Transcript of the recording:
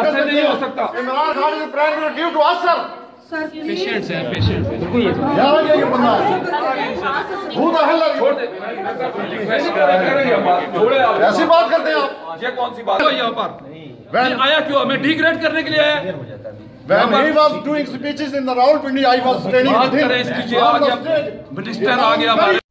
ऐसे नहीं हो सकता। Imran Khan is prime due to us sir. Patients है, पेशेंट्स है। बिल्कुल ये बंदा खुद हल्ला छोड़ दे। ऐसी बात करते हैं आप? ये कौन सी बात है यहाँ पर? आया क्यों? हमें डिग्रेड करने के लिए आया? When he was doing speeches in the Rawalpindi, I was standing with him. Minister आ गया हमारे